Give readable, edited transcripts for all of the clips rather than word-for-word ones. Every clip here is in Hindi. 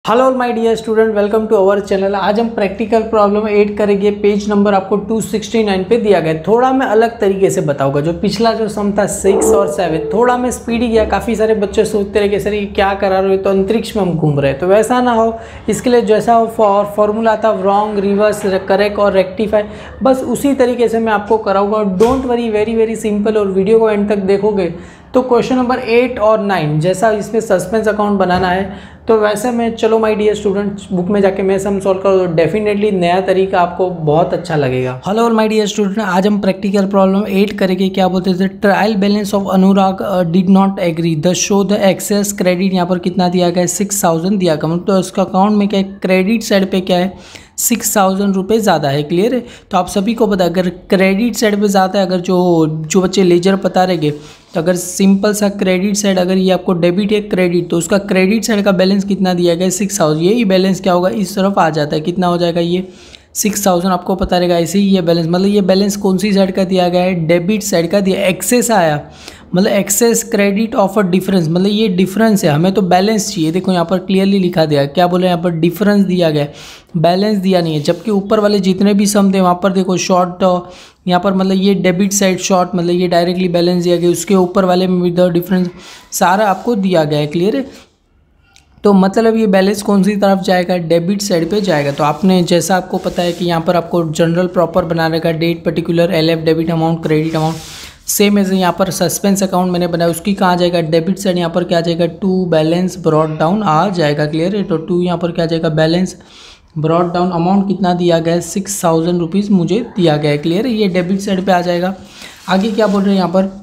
Hello my dear student, welcome to our channel. आज हम प्रैक्टिकल प्रॉब्लम 8 करेंगे। पेज नंबर आपको 269 पे दिया गया है। थोड़ा मैं अलग तरीके से बताऊंगा। जो पिछला जो सम था 6 और 7, थोड़ा मैं स्पीडी गया। काफ़ी सारे बच्चे सोचते रहे कि सर ये क्या करा रहे हो, तो अंतरिक्ष में हम घूम रहे हैं। तो वैसा ना हो, इसके लिए जैसा हो फॉर्मूला था रॉन्ग, रिवर्स, करेक्ट और रेक्टिफाई, बस उसी तरीके से मैं आपको कराऊंगा। Don't worry, very very simple. और वीडियो को एंड तक देखोगे तो क्वेश्चन नंबर 8 और 9 जैसा इसमें सस्पेंस अकाउंट बनाना है, तो वैसे में चलो माय डियर स्टूडेंट्स, बुक में जाके मैं सम सॉल्व करो तो डेफिनेटली नया तरीका आपको बहुत अच्छा लगेगा। हेलो माय डियर स्टूडेंट, आज हम प्रैक्टिकल प्रॉब्लम 8 करेंगे। क्या बोलते थे, trial balance of Anurag did not agree the show the excess credit. यहाँ पर कितना दिया गया है, 6000 दिया गया। मतलब तो इसका अकाउंट में क्या है, क्रेडिट साइड पे क्या है, 6000 रुपये ज़्यादा है। क्लियर है। तो आप सभी को पता है, अगर क्रेडिट साइड पे ज़्यादा है, अगर जो बच्चे लेजर पता रहेंगे, तो अगर सिंपल सा क्रेडिट साइड, अगर ये आपको डेबिट है क्रेडिट, तो उसका क्रेडिट साइड का बैलेंस कितना दिया गया है, 6000। यही बैलेंस क्या होगा, इस तरफ आ जाता है। कितना हो जाएगा, ये 6000 आपको पता रहेगा। ऐसे ही ये बैलेंस, मतलब ये बैलेंस कौन सी साइड का दिया गया है, डेबिट साइड का दिया। एक्सेस आया, मतलब excess credit of a difference, मतलब ये डिफरेंस है, हमें तो बैलेंस चाहिए। देखो यहाँ पर क्लियरली लिखा दिया, क्या बोले यहाँ पर, डिफरेंस दिया गया, बैलेंस दिया नहीं है। जबकि ऊपर वाले जितने भी सम थे वहाँ पर देखो शॉर्ट, यहाँ पर मतलब ये डेबिट साइड शॉर्ट, मतलब ये डायरेक्टली बैलेंस दिया गया। उसके ऊपर वाले में भी द डिफरेंस सारा आपको दिया गया है। क्लियर है। तो मतलब ये बैलेंस कौन सी तरफ जाएगा, डेबिट साइड पे जाएगा। तो आपने जैसा आपको पता है कि यहाँ पर आपको जनरल प्रॉपर बनाने का, date particular, LF debit amount, credit amount, same as यहाँ पर सस्पेंस अकाउंट मैंने बनाया, उसकी कहाँ जाएगा, डेबिट साइड। यहाँ पर क्या आ जाएगा, टू बैलेंस ब्रॉट डाउन आ जाएगा। क्लियर है। तो टू यहाँ पर क्या जाएगा, बैलेंस ब्रॉट डाउन। अमाउंट कितना दिया गया है, 6000 रुपीज़ मुझे दिया गया है। क्लियर है। ये डेबिट साइड पे आ जाएगा। आगे क्या बोल रहे हैं यहाँ पर,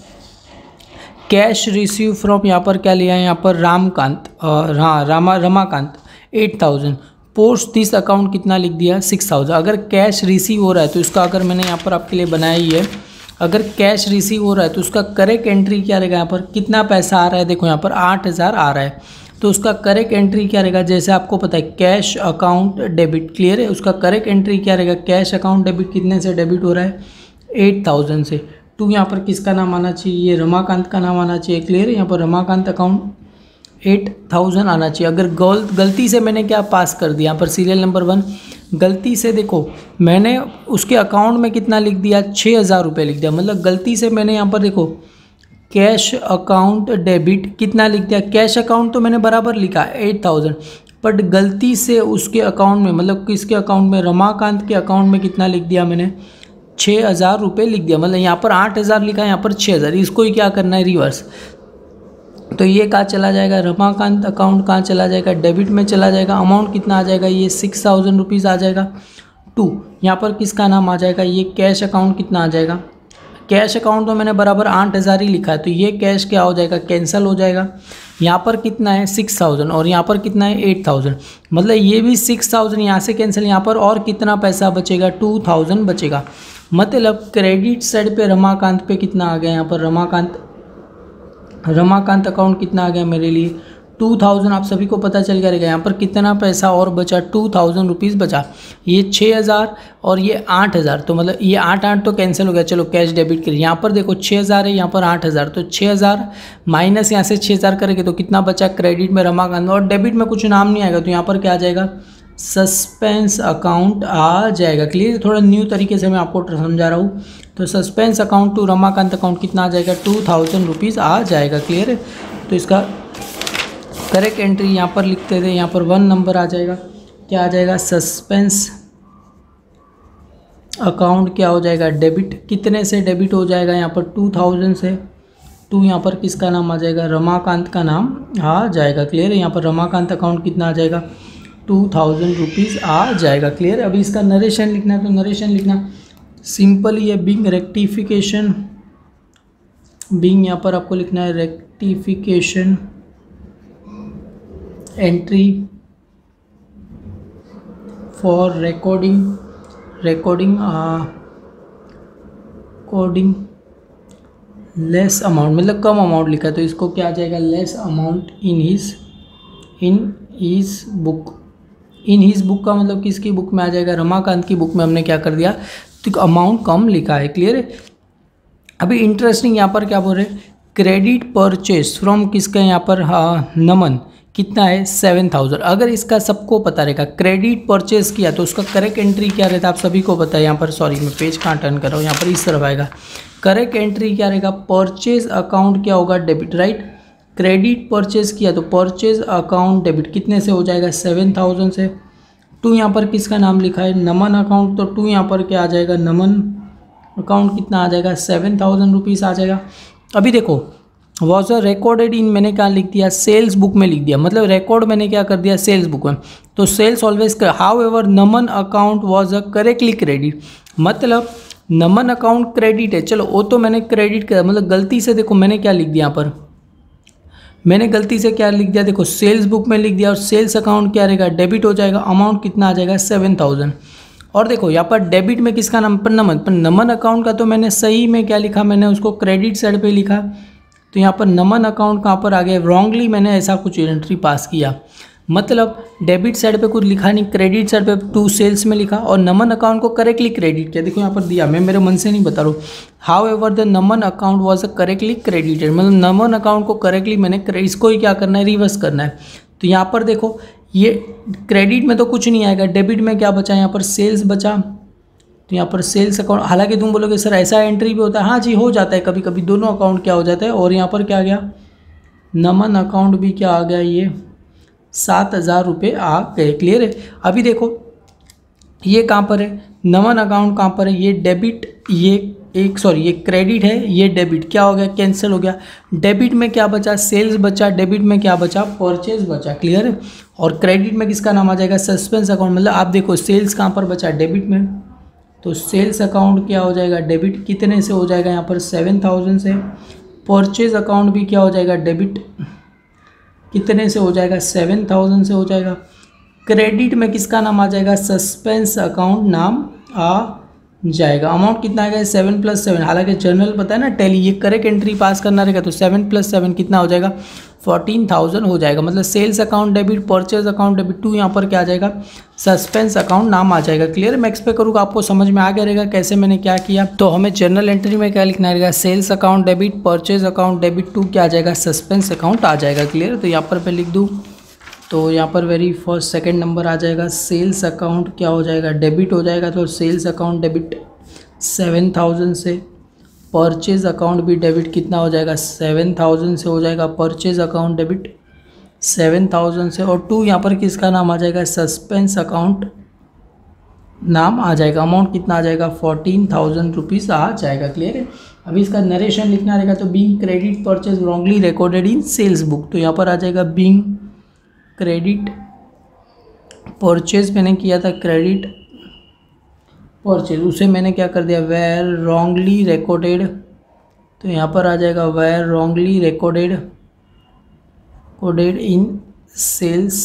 कैश रिसीव फ्रॉम, यहाँ पर क्या लिया है, यहाँ पर रामकांत, हाँ रमाकांत 8000। पोस्ट दिस अकाउंट कितना लिख दिया, 6000। अगर कैश रिसीव हो रहा है तो इसका, अगर मैंने यहाँ पर आपके लिए बनाया ही है, अगर कैश रिसीव हो रहा है तो उसका करेक्ट एंट्री क्या रहेगा, यहाँ पर कितना पैसा आ रहा है, देखो यहाँ पर 8000 आ रहा है, तो उसका करेक्ट एंट्री क्या रहेगा, जैसे आपको पता है कैश अकाउंट डेबिट। क्लियर है। उसका करेक्ट एंट्री क्या रहेगा, कैश अकाउंट डेबिट कितने से डेबिट हो रहा है, 8000 से। टू यहाँ पर किसका नाम आना चाहिए, ये रमाकांत का नाम आना चाहिए। क्लियर है। यहाँ पर रमाकांत अकाउंट 8000 आना चाहिए। अगर गलती से मैंने क्या पास कर दिया, यहाँ पर सीरियल नंबर 1 गलती से, देखो मैंने उसके अकाउंट में कितना लिख दिया, 6000 रुपये लिख दिया। मतलब गलती से मैंने यहाँ पर देखो कैश अकाउंट डेबिट कितना लिख दिया, कैश अकाउंट तो मैंने बराबर लिखा 8000, बट गलती से उसके अकाउंट में, मतलब किसके अकाउंट में, रमाकांत के अकाउंट में कितना लिख दिया मैंने, 6000 रुपये लिख दिया। मतलब यहाँ पर 8000 लिखा है, यहाँ पर 6000। इसको ही क्या करना है, रिवर्स। तो ये कहाँ चला जाएगा, रमाकांत अकाउंट कहाँ चला जाएगा, डेबिट में चला जाएगा। अमाउंट कितना आ जाएगा, ये 6000 रुपीज़ आ जाएगा। टू यहाँ पर किसका नाम आ जाएगा, ये कैश अकाउंट कितना आ जाएगा, कैश अकाउंट तो मैंने बराबर 8000 ही लिखा है, तो ये कैश क्या हो जाएगा, कैंसिल हो जाएगा। यहाँ पर कितना है 6000 और यहाँ पर कितना है 8000, मतलब ये भी 6000 यहाँ से कैंसिल, यहाँ पर और कितना पैसा बचेगा, 2000 बचेगा। मतलब क्रेडिट साइड पे रमाकांत पे कितना आ गया, यहाँ पर रमाकांत अकाउंट कितना आ गया मेरे लिए, 2000। आप सभी को पता चल गया रहेगा यहाँ पर कितना पैसा और बचा, 2000 रुपीज़ बचा। ये 6000 और ये 8000, तो मतलब ये 8 तो कैंसिल हो गया। चलो कैश डेबिट करिए। यहाँ पर देखो 6000 है, यहाँ पर 8000, तो 6000 माइनस यहाँ से 6000 करेंगे तो कितना बचा, क्रेडिट में रमाकांत, और डेबिट में कुछ नाम नहीं आएगा, तो यहाँ पर क्या आ जाएगा, सस्पेंस अकाउंट आ जाएगा। क्लियर। थोड़ा न्यू तरीके से मैं आपको समझा रहा हूँ। तो suspense account to Ramakant account कितना आ जाएगा, 2000 रुपीज़ आ जाएगा। क्लियर है। तो इसका करेक्ट एंट्री यहाँ पर लिखते थे, यहाँ पर 1 नंबर आ जाएगा। क्या आ जाएगा, सस्पेंस अकाउंट क्या हो जाएगा, डेबिट। कितने से डेबिट हो जाएगा, यहाँ पर 2000 से। टू यहाँ पर किसका नाम आ जाएगा, रमाकांत का नाम आ जाएगा। क्लियर है। यहाँ पर रमाकांत अकाउंट कितना आ जाएगा, 2000 रुपीज़ आ जाएगा। क्लियर। अभी इसका नरेशन लिखना है, तो नरेशन लिखना सिंपल ही है, बिंग रेक्टिफिकेशन, बिंग यहाँ पर आपको लिखना है rectification entry for recording less amount, मतलब कम अमाउंट लिखा है, तो इसको क्या आ जाएगा, less amount in his book. In his book का मतलब किसकी बुक में आ जाएगा, रमाकांत की बुक में हमने क्या कर दिया, तो अमाउंट कम लिखा है। क्लियर है। अभी इंटरेस्टिंग यहाँ पर क्या बोल रहे हैं, क्रेडिट परचेस फ्रॉम किसका, यहाँ पर नमन कितना है 7000। अगर इसका सबको पता रहेगा क्रेडिट परचेज किया तो उसका करेक्ट एंट्री क्या रहता है, आप सभी को पता है। यहाँ पर सॉरी मैं पेज कहाँ टर्न कर रहा हूँ, यहाँ पर इस तरफ आएगा। करेक्ट एंट्री क्या रहेगा, परचेज अकाउंट क्या होगा, डेबिट, राइट। क्रेडिट परचेज किया तो परचेज अकाउंट डेबिट कितने से हो जाएगा 7000 से। टू यहाँ पर किसका नाम लिखा है, नमन अकाउंट, तो टू यहाँ पर क्या आ जाएगा, नमन अकाउंट कितना आ जाएगा 7000 रुपीज़ आ जाएगा। अभी देखो वॉज अ रिकॉर्डेड इन, मैंने क्या लिख दिया, सेल्स बुक में लिख दिया, मतलब रिकॉर्ड मैंने क्या कर दिया सेल्स बुक में, तो सेल्स ऑलवेज कर। However Naman account was a correctly credit, मतलब नमन अकाउंट क्रेडिट है, चलो वो तो मैंने क्रेडिट किया, मतलब गलती से देखो मैंने क्या लिख दिया यहाँ पर, मैंने गलती से क्या लिख दिया, देखो सेल्स बुक में लिख दिया और सेल्स अकाउंट क्या रहेगा, डेबिट हो जाएगा। अमाउंट कितना आ जाएगा 7000। और देखो यहाँ पर डेबिट में किसका नाम, पर नमन अकाउंट का तो मैंने सही में क्या लिखा, मैंने उसको क्रेडिट साइड पे लिखा, तो यहाँ पर नमन अकाउंट कहाँ पर आ गया, रॉन्गली मैंने ऐसा कुछ एंट्री पास किया, मतलब डेबिट साइड पे कुछ लिखा नहीं, क्रेडिट साइड पे टू सेल्स में लिखा और नमन अकाउंट को करेक्टली क्रेडिट किया। देखो यहाँ पर दिया, मैं मेरे मन से नहीं बता रहा हूँ। However the Naman account was correctly credited, मतलब नमन अकाउंट को करेक्टली मैंने, इसको ही क्या करना है, रिवर्स करना है। तो यहाँ पर देखो ये क्रेडिट में तो कुछ नहीं आएगा, डेबिट में क्या बचा, यहाँ पर सेल्स बचा, तो यहाँ पर सेल्स अकाउंट, हालांकि तुम बोलोगे सर ऐसा एंट्री भी होता है, हाँ जी हो जाता है कभी कभी, दोनों अकाउंट क्या हो जाता है। और यहाँ पर क्या आ गया, नमन अकाउंट भी क्या आ गया, ये 7000 रुपये आ गए। क्लियर है। अभी देखो ये कहाँ पर है, नमन अकाउंट कहाँ पर है, ये डेबिट, ये एक सॉरी ये क्रेडिट है, ये डेबिट क्या हो गया, कैंसिल हो गया। डेबिट में क्या बचा, सेल्स बचा, डेबिट में क्या बचा, परचेज बचा। क्लियर है। और क्रेडिट में किसका नाम आ जाएगा, सस्पेंस अकाउंट, मतलब आप देखो सेल्स कहाँ पर बचा, डेबिट में, तो सेल्स अकाउंट क्या हो जाएगा, डेबिट कितने से हो जाएगा, यहाँ पर 7000 से। परचेज अकाउंट भी क्या हो जाएगा, डेबिट कितने से हो जाएगा, 7000 से हो जाएगा। क्रेडिट में किसका नाम आ जाएगा, सस्पेंस अकाउंट नाम आ जाएगा। अमाउंट कितना आएगा, 7 + 7, हालांकि जनरल पता है ना टैली, ये करेक्ट एंट्री पास करना रहेगा, तो 7 + 7 कितना हो जाएगा, 14000 हो जाएगा। मतलब sales account debit, purchase account debit, to यहाँ पर क्या आ जाएगा, सस्पेंस अकाउंट नाम आ जाएगा। क्लियर। मैं एक्सपेक्ट करूँगा आपको समझ में आ गया रहेगा कैसे मैंने क्या किया। तो हमें जर्नल एंट्री में क्या लिखना रहेगा, sales account debit, purchase account debit, to क्या आ जाएगा, सस्पेंस अकाउंट आ जाएगा। क्लियर। तो यहाँ पर मैं लिख दूँ, तो यहाँ पर वेरी फर्स्ट सेकंड नंबर आ जाएगा, सेल्स अकाउंट क्या हो जाएगा, डेबिट हो जाएगा, तो सेल्स अकाउंट डेबिट 7000 से। परचेज अकाउंट भी डेबिट कितना हो जाएगा, 7000 से हो जाएगा, परचेज अकाउंट डेबिट 7000 से। और टू यहाँ पर किसका नाम आ जाएगा, सस्पेंस अकाउंट नाम आ जाएगा। अमाउंट कितना आ जाएगा, 14000 रुपीज़ आ जाएगा। क्लियर है। अभी इसका नरेशन लिखना रहेगा, तो being credit purchase wrongly recorded in sales book, तो यहाँ पर आ जाएगा बीइंग क्रेडिट परचेज, मैंने किया था क्रेडिट परचेज, उसे मैंने क्या कर दिया, वेयर रॉन्गली रिकॉर्डेड, तो यहाँ पर आ जाएगा where wrongly recorded in sales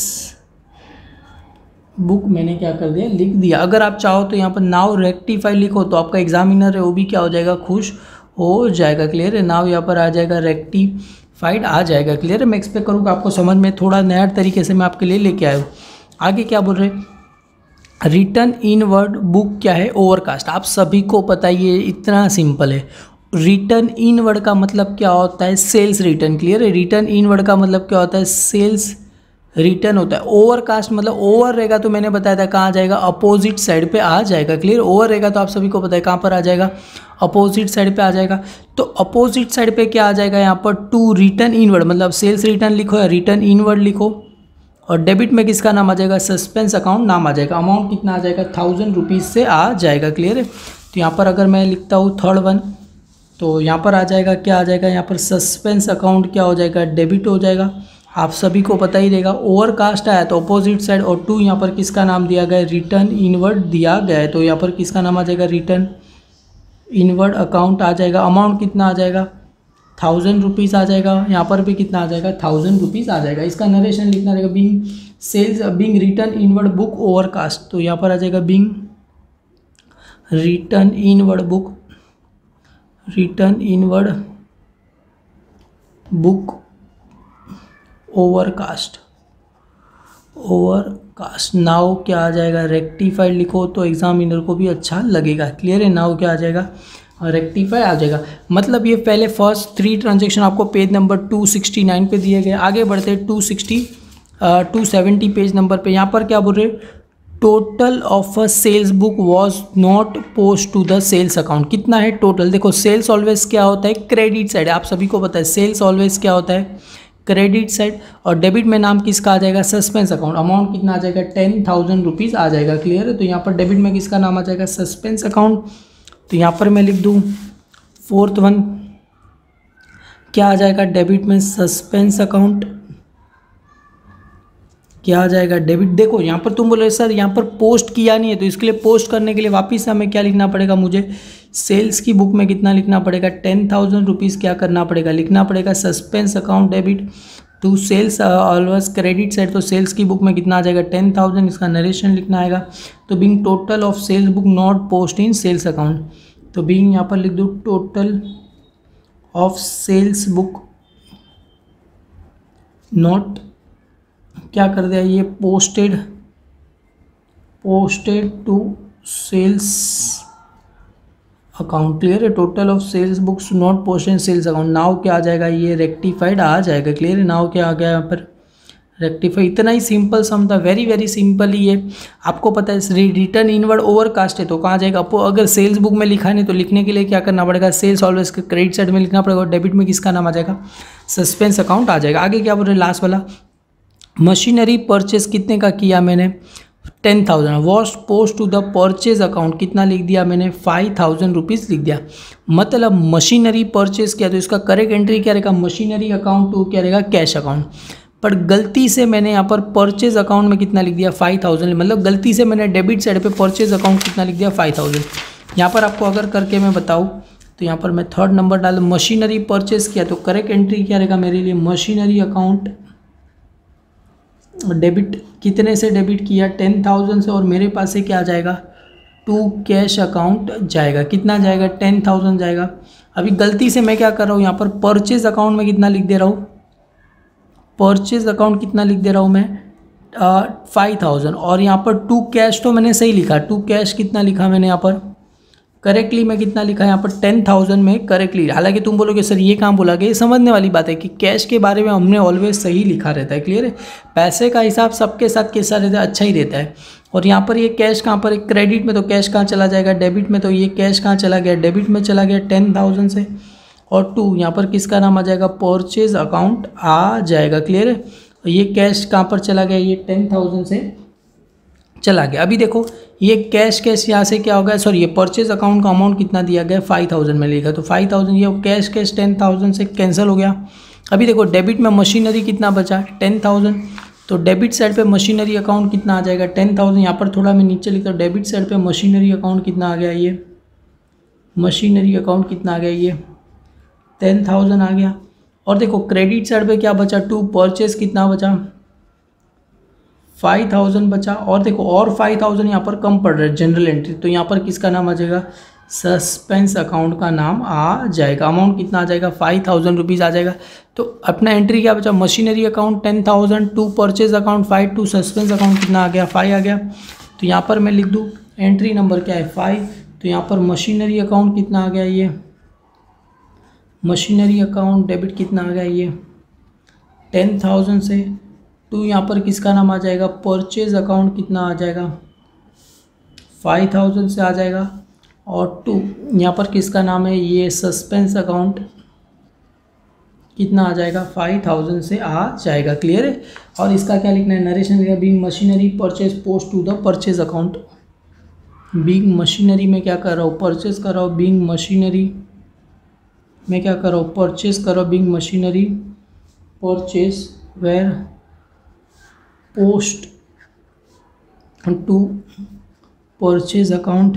book, मैंने क्या कर दिया, लिख दिया। अगर आप चाहो तो यहाँ पर नाउ रेक्टिफाई लिखो, तो आपका एग्जामिनर है वो भी क्या हो जाएगा, खुश हो जाएगा। क्लियर है। नाउ यहाँ पर आ जाएगा रेक्टिफाइड आ जाएगा। क्लियर है। मैं एक्सपेक्ट करूँगा आपको समझ में थोड़ा नया तरीके से मैं आपके लिए लेके आया हूँ। आगे क्या बोल रहे हैं, रिटर्न इनवर्ड बुक क्या है, ओवरकास्ट। आप सभी को पता है, ये इतना सिंपल है। रिटर्न इनवर्ड का मतलब क्या होता है, सेल्स रिटर्न। क्लियर है। रिटर्न इनवर्ड का मतलब क्या होता है, सेल्स रिटर्न होता है। ओवरकास्ट मतलब ओवर रहेगा तो मैंने बताया था कहाँ आ जाएगा, अपोजिट साइड पे आ जाएगा। क्लियर। ओवर रहेगा तो आप सभी को पता है कहाँ पर आ जाएगा, अपोजिट साइड पे आ जाएगा। तो अपोजिट साइड पे क्या आ जाएगा, यहाँ पर टू रिटर्न इनवर्ड, मतलब सेल्स रिटर्न लिखो या रिटर्न इनवर्ड लिखो। और डेबिट में किसका नाम आ जाएगा, सस्पेंस अकाउंट नाम आ जाएगा। अमाउंट कितना आ जाएगा, 1000 रुपीज़ से आ जाएगा। क्लियर है। तो यहाँ पर अगर मैं लिखता हूँ थर्ड वन, तो यहाँ पर आ जाएगा क्या आ जाएगा, यहाँ पर सस्पेंस अकाउंट क्या हो जाएगा, डेबिट हो जाएगा। आप सभी को पता ही रहेगा। ओवरकास्ट आया तो अपोजिट साइड, और टू यहाँ पर किसका नाम दिया गया है, रिटर्न इनवर्ड दिया गया है, तो यहाँ पर किसका नाम आ जाएगा, रिटर्न इनवर्ड अकाउंट आ जाएगा। अमाउंट कितना आ जाएगा, 1000 रुपीज़ आ जाएगा। यहाँ पर भी कितना आ जाएगा, 1000 रुपीज़ आ जाएगा। इसका नरेशन लिखना रहेगा, being sales being return inward book overcast, तो यहाँ पर आ जाएगा being return inward book, return inward book overcast, overcast. Now क्या आ जाएगा, रेक्टिफाइड लिखो तो एग्जामिनर को भी अच्छा लगेगा। क्लियर है। नाउ क्या आ जाएगा, रेक्टिफाई आ जाएगा। मतलब ये पहले फर्स्ट 3 ट्रांजेक्शन आपको पेज नंबर 269 पे दिए गए। आगे बढ़ते हैं 260 270 पेज नंबर पे यहाँ पर क्या बोल रहे, total of a sales book was not post to the sales account. कितना है टोटल? देखो सेल्स ऑलवेज क्या होता है, क्रेडिट साइड, आप सभी को पता है सेल्स ऑलवेज क्या होता है, क्रेडिट साइड। और डेबिट में नाम किसका आ जाएगा, सस्पेंस अकाउंट। अमाउंट कितना आ जाएगा, 10,000 रुपीज़ आ जाएगा। क्लियर है? तो यहाँ पर डेबिट में किसका नाम आ जाएगा, सस्पेंस अकाउंट। तो यहाँ पर मैं लिख दूँ फोर्थ वन क्या आ जाएगा, डेबिट में सस्पेंस अकाउंट क्या आ जाएगा, डेबिट। देखो यहाँ पर तुम बोले सर यहाँ पर पोस्ट किया नहीं है, तो इसके लिए पोस्ट करने के लिए वापस हमें क्या लिखना पड़ेगा, मुझे सेल्स की बुक में कितना लिखना पड़ेगा, 10,000 रुपीज़ क्या करना पड़ेगा, लिखना पड़ेगा। Suspense account debit to sales always credit side, तो सेल्स की बुक में कितना आ जाएगा, 10,000, इसका नरेशन लिखना आएगा। तो being total of sales book not post in sales account, तो बीइंग यहाँ पर लिख दूँ total of sales book not क्या कर दिया ये, posted to sales account. Clear है? Total of sales books not posted in sales account. Now क्या आ जाएगा, ये रेक्टिफाइड आ जाएगा। क्लियर है? नाउ क्या आ गया यहाँ पर, रेक्टिफाई। इतना ही सिंपल सम था, वेरी वेरी सिंपल ही है। आपको पता है रिटर्न इनवर्ड ओवरकास्ट है तो कहाँ जाएगा, अगर सेल्स बुक में लिखा नहीं तो लिखने के लिए क्या करना पड़ेगा, सेल्स ऑलवेज क्रेडिट साइड में लिखना पड़ेगा, और डेबिट में किसका नाम आ जाएगा, सस्पेंस अकाउंट आ जाएगा। आगे क्या बोल रहे, लास्ट वाला, मशीनरी परचेज कितने का किया मैंने, 10,000। Was post to the purchase account कितना लिख दिया मैंने, 5,000 रुपीज़ लिख दिया। मतलब मशीनरी परचेज किया तो इसका करेक्ट एंट्री क्या रहेगा, मशीनरी अकाउंट टू क्या रहेगा, कैश अकाउंट। पर गलती से मैंने यहाँ पर परचेज अकाउंट में कितना लिख दिया, 5,000। मतलब गलती से मैंने डेबिट साइड पे परचेज अकाउंट कितना लिख दिया, 5,000। यहाँ पर आपको अगर करके मैं बताऊँ तो यहाँ पर मैं थर्ड नंबर डाल, मशीनरी परचेज किया तो करेक्ट एंट्री क्या रहेगा मेरे लिए, मशीनरी अकाउंट डेबिट कितने से डेबिट किया, 10,000 से, और मेरे पास से क्या आ जाएगा, टू कैश अकाउंट जाएगा। कितना जाएगा, 10,000 जाएगा। अभी गलती से मैं क्या कर रहा हूँ यहाँ पर परचेज अकाउंट में कितना लिख दे रहा हूँ, परचेज अकाउंट कितना लिख दे रहा हूँ मैं, 5,000। और यहाँ पर टू कैश तो मैंने सही लिखा, टू कैश कितना लिखा मैंने यहाँ पर करेक्टली, मैं कितना लिखा यहाँ पर 10,000 में करेक्टली। हालांकि तुम बोलोगे सर ये कहाँ बोला गया, ये समझने वाली बात है कि कैश के बारे में हमने ऑलवेज सही लिखा रहता है। क्लियर है? पैसे का हिसाब सबके साथ कैसा रहता है, अच्छा ही रहता है। और यहाँ पर ये कैश कहाँ पर, एक क्रेडिट में तो कैश कहाँ चला जाएगा, डेबिट में, तो ये कैश कहाँ चला गया, डेबिट में चला गया 10,000 से। और टू यहाँ पर किसका नाम आ जाएगा, परचेज अकाउंट आ जाएगा। क्लियर है? ये कैश कहाँ पर चला गया, ये 10,000 से चला गया। अभी देखो ये कैश यहाँ से क्या होगा, सॉरी ये परचेज अकाउंट का अमाउंट कितना दिया गया, 5,000 में लिखा, तो 5,000 ये कैश 10,000 से कैंसिल हो गया। अभी देखो डेबिट में मशीनरी कितना बचा, 10,000, तो डेबिट साइड पे मशीनरी अकाउंट कितना आ जाएगा, 10,000। यहाँ पर थोड़ा मैं नीचे लिखता हूँ, डेबिट साइड पे मशीनरी अकाउंट कितना आ गया, ये मशीनरी अकाउंट कितना आ गया, ये 10,000 आ गया। और देखो क्रेडिट साइड पे क्या बचा, टू परचेज कितना बचा, 5,000 बचा। और देखो और 5,000 यहाँ पर कम पड़ रहा है, जनरल एंट्री, तो यहाँ पर किसका नाम आ जाएगा, सस्पेंस अकाउंट का नाम आ जाएगा। अमाउंट कितना आ जाएगा, 5,000 रुपीज़ आ जाएगा। तो अपना एंट्री क्या बचा, machinery account 10,000, to purchase account 5, to suspense account कितना आ गया, 5 आ गया। तो यहाँ पर मैं लिख दूँ एंट्री नंबर क्या है, 5। तो यहाँ पर मशीनरी अकाउंट कितना आ गया, ये मशीनरी अकाउंट डेबिट कितना आ गया, ये 10,000 से। टू यहाँ पर किसका नाम आ जाएगा, परचेज अकाउंट कितना आ जाएगा, 5,000 से आ जाएगा। और टू यहाँ पर किसका नाम है, ये सस्पेंस अकाउंट कितना आ जाएगा, 5,000 से आ जाएगा। क्लियर है? और इसका क्या लिखना है, नरेशन लिखा, being machinery purchase post to the purchase account. Being machinery में क्या कर रहा हूँ, परचेज कर रहा हूँ, बीइंग मशीनरी में क्या कर रहा हूँ, परचेज कर रहा हूँ, being machinery purchase where post to purchase account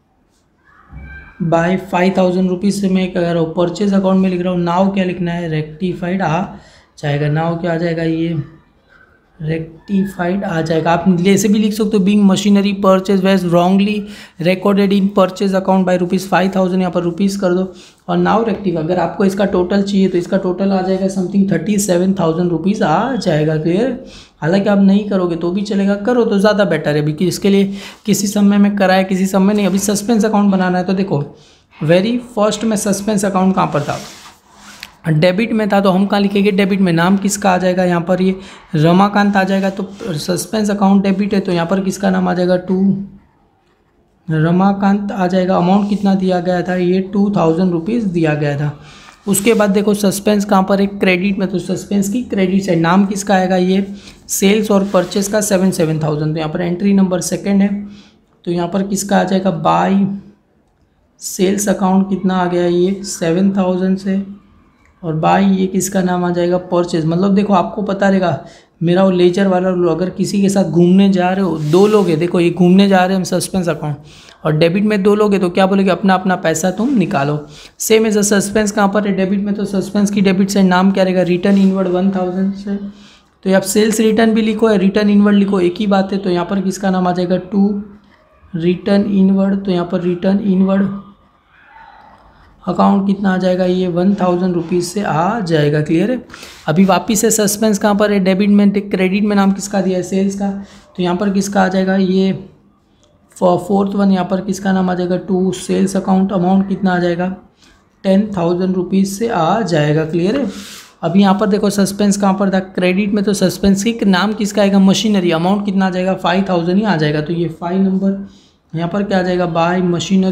by 5,000 rupees से मैं क्या कर रहा हूँ, परचेज अकाउंट में लिख रहा हूँ। नाव क्या लिखना है, रेक्टिफाइड आ जाएगा। नाव क्या आ जाएगा, ये रेक्टिफाइड आ जाएगा। आप ऐसे भी लिख सकते हो, being machinery purchase was wrongly recorded in purchase account by ₹5,000, यहाँ पर रुपीज़ कर दो। और नाउ रेक्टिफाई, अगर आपको इसका टोटल चाहिए तो इसका टोटल आ जाएगा समथिंग 37,000 रुपीज़ आ जाएगा। क्लियर? हालांकि आप नहीं करोगे तो भी चलेगा, करो तो ज़्यादा बेटर है, क्योंकि इसके लिए किसी समय में कराए किसी समय नहीं। अभी सस्पेंस अकाउंट बनाना है तो देखो वेरी फर्स्ट में सस्पेंस अकाउंट कहाँ पर था, डेबिट में था तो हम कहाँ लिखेंगे, डेबिट में नाम किसका आ जाएगा, यहाँ पर ये रमाकांत आ जाएगा। तो सस्पेंस अकाउंट डेबिट है तो यहाँ पर किसका नाम आ जाएगा, टू रमाकांत आ जाएगा। अमाउंट कितना दिया गया था, ये 2000 रुपीज़ दिया गया था। उसके बाद देखो सस्पेंस कहाँ पर है, क्रेडिट में, तो सस्पेंस की क्रेडिट साइड नाम किसका आएगा, ये सेल्स और परचेस का 7,000। तो यहाँ पर एंट्री नंबर सेकंड है तो यहाँ पर किसका आ जाएगा, बाय सेल्स अकाउंट कितना आ गया, ये 7,000 से, और बाय ये किसका नाम आ जाएगा, परचेज। मतलब देखो आपको पता रहेगा मेरा वो लेजर वाला रूल, अगर किसी के साथ घूमने जा रहे हो, दो लोग हैं, देखो ये घूमने जा रहे हैं हम सस्पेंस अकाउंट, और डेबिट में दो लोग हैं तो क्या बोलेंगे, अपना अपना पैसा तुम निकालो। सेम एज सस्पेंस कहाँ पर है, डेबिट में, तो सस्पेंस की डेबिट से नाम क्या रहेगा, रिटर्न इनवर्ड 1000 से। तो आप सेल्स रिटर्न भी लिखो या रिटर्न इनवर्ड लिखो एक ही बात है। तो यहाँ पर किसका नाम आ जाएगा, टू रिटर्न इनवर्ड, तो यहाँ पर रिटर्न इनवर्ड अकाउंट कितना आ जाएगा, ये 1000 रुपीज़ से आ जाएगा। क्लियर है। अभी वापिस से सस्पेंस कहाँ पर है, डेबिट में, क्रेडिट में नाम किसका दिया है, सेल्स का, तो यहाँ पर किसका आ जाएगा, ये फोर्थ वन, यहाँ पर किसका नाम आ जाएगा, टू सेल्स अकाउंट, अमाउंट कितना आ जाएगा, 10,000 रुपीज़ से आ जाएगा। क्लियर है। अभी यहाँ पर देखो सस्पेंस कहाँ पर था, क्रेडिट में, तो सस्पेंस की नाम किसका आएगा, मशीनरी, अमाउंट कितना आ जाएगा, 5,000 ही आ जाएगा। तो ये 5 नंबर यहाँ पर क्या आ जाएगा, बाय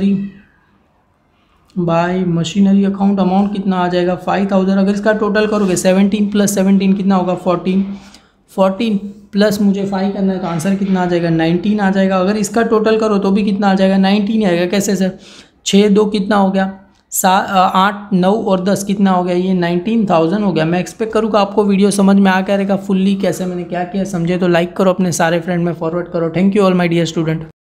मशीनरी अकाउंट, अमाउंट कितना आ जाएगा, 5,000। अगर इसका टोटल करोगे 17 + 17 कितना होगा, 14 प्लस मुझे 5 करना है तो आंसर कितना आ जाएगा, 19 आ जाएगा। अगर इसका टोटल करो तो भी कितना आ जाएगा, 19 आएगा। कैसे सर, 6 2 कितना हो गया, 8 9 और 10 कितना हो गया, ये 19,000 हो गया। मैं एक्सपेक्ट करूँगा आपको वीडियो समझ में आ क्या रहेगा फुल्ली, कैसे मैंने क्या किया समझे तो लाइक करो, अपने सारे फ्रेंड में फॉरवर्ड करो। Thank you all my dear student.